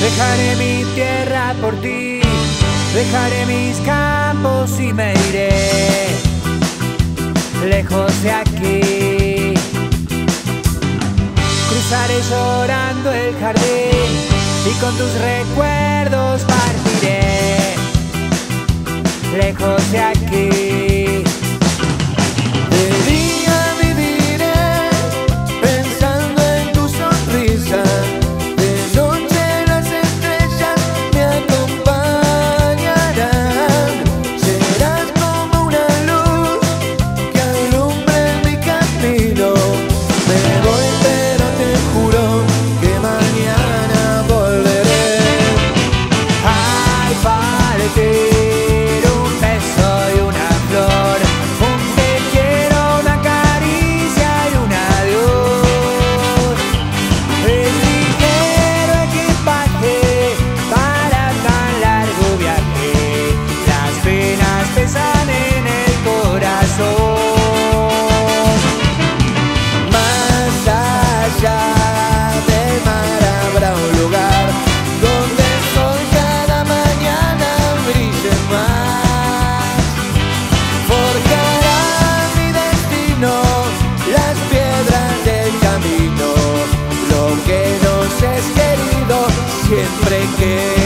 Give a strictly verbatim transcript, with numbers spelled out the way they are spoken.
Dejaré mi tierra por ti, dejaré mis campos y me iré lejos de aquí. Cruzaré llorando el jardín y con tus recuerdos partiré lejos de aquí. De día viviré pensando en tu sonrisa. De noche las estrellas me acompañarán. Serás como una luz que alumbre mi camino. Me voy pero te juro que mañana volveré. Al partir un beso y una flor, un te quiero, una caricia y un adiós. El ligero equipaje para tan largo viaje, las penas pesan en el corazón. Más allá del mar habrá un lugar donde el sol cada mañana brille más. Forjará mi destino las piedras del camino. Lo que nos es querido siempre queda.